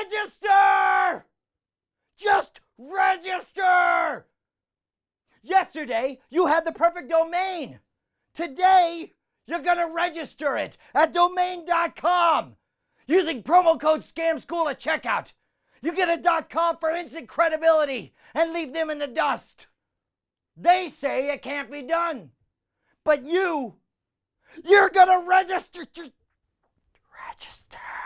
Register! Just register! Yesterday, you had the perfect domain. Today, you're gonna register it at domain.com using promo code SCAMSCHOOL at checkout. You get a .com for instant credibility and leave them in the dust. They say it can't be done. But you're gonna register. Register.